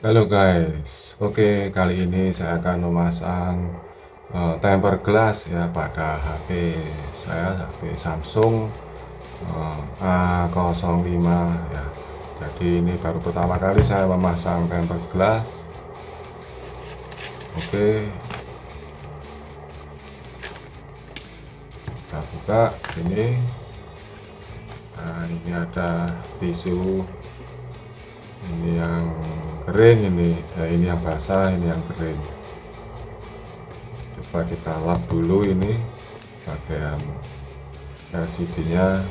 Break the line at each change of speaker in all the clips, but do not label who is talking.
Halo guys, oke kali ini saya akan memasang tempered glass ya pada HP saya, HP Samsung A05 ya. Jadi ini baru pertama kali saya memasang tempered glass. Oke, kita buka ini. Nah, ini ada tisu, ini yang kering, ini yang basah, ini yang kering. Coba kita lap dulu ini bagian LCD-nya.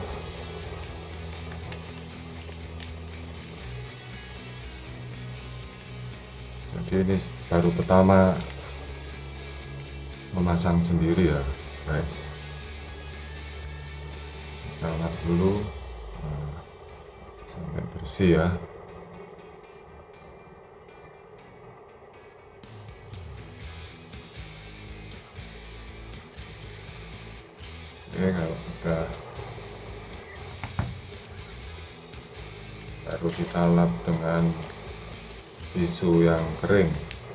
Jadi ini baru pertama memasang sendiri ya guys. Kita lap dulu sampai bersih ya. Oke, kalau sudah baru kita lap dengan tisu yang kering.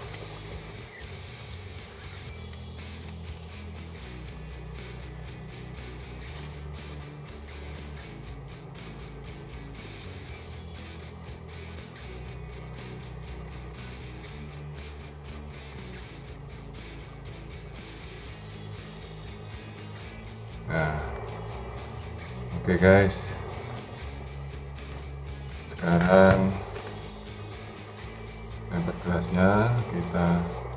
Nah, oke guys, sekarang tempered glassnya kita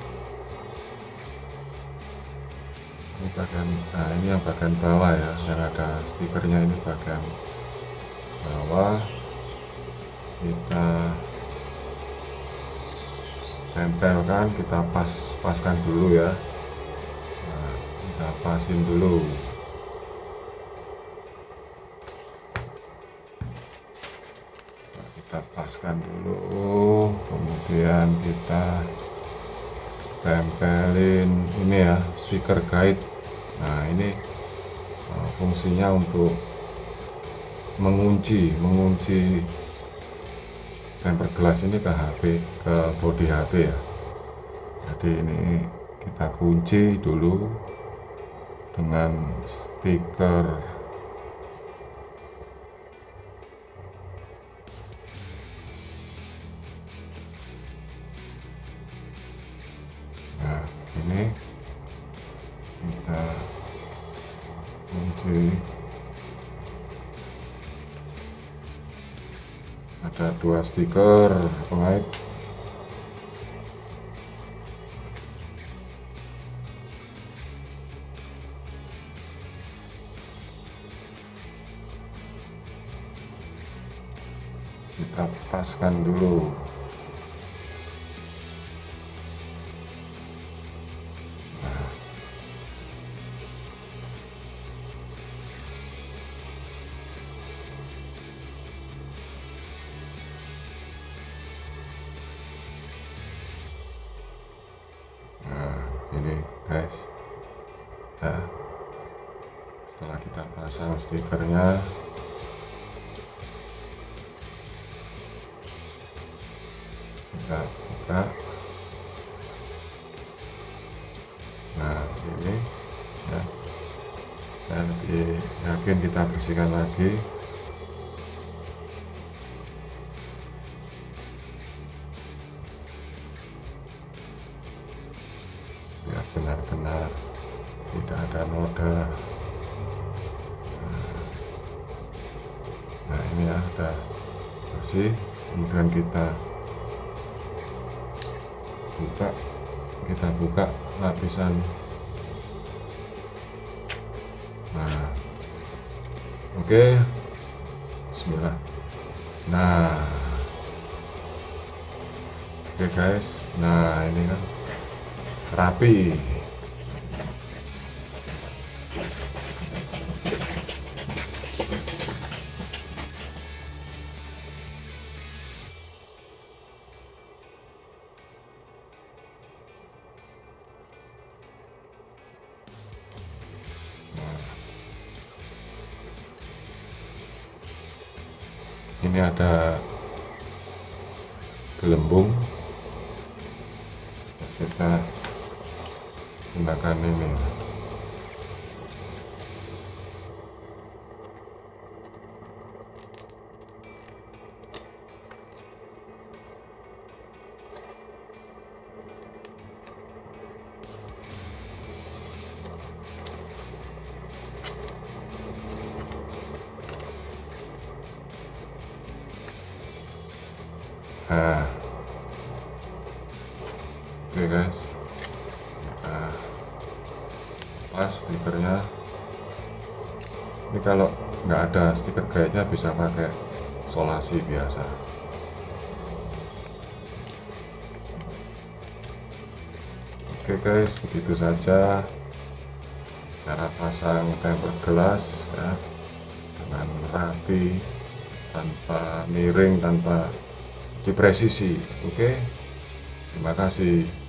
ini bagian, nah ini yang bagian bawah ya, yang ada stikernya, ini bagian bawah kita tempelkan, kita paskan dulu ya. Nah, kita pasin dulu. Kita paskan dulu, kemudian kita tempelin ini ya, stiker guide. Nah ini fungsinya untuk mengunci tempered glass ini ke HP, ke bodi HP ya. Jadi ini kita kunci dulu dengan stiker. Nah ini kita kunci, ada dua stiker pengait. Kita paskan dulu. Nah ini guys ya, setelah kita pasang stikernya, kita buka. Nah ini ya, dan lebih yakin kita bersihkan lagi. Biar benar-benar tidak ada noda. Nah ini ya, udah bersih. Kemudian kita buka lapisan. Nah oke, bismillah. Nah oke guys, nah ini kan rapi. Ini ada gelembung bisa gunakan ini. Nah, oke guys, nah, pas stikernya. Ini kalau nggak ada stiker guide-nya bisa pakai solasi biasa. Oke guys, begitu saja cara pasang tempered glass ya, dengan rapi, tanpa miring, tanpa dipresisi. Oke, terima kasih.